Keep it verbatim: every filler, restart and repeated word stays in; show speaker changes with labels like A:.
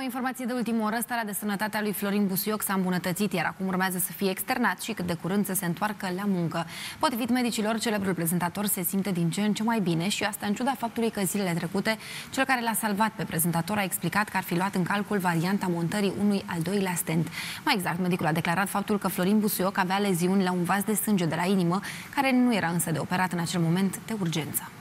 A: o informație de ultimă oră. Starea de sănătate a lui Florin Busuioc s-a îmbunătățit, iar acum urmează să fie externat și cât de curând să se întoarcă la muncă. Potrivit medicilor, celebrul prezentator se simte din ce în ce mai bine și asta în ciuda faptului că zilele trecute cel care l-a salvat pe prezentator a explicat că ar fi luat în calcul varianta montării unui al doilea stent. Mai exact, medicul a declarat faptul că Florin Busuioc avea leziuni la un vas de sânge de la inimă, care nu era însă de operat în acel moment de urgență.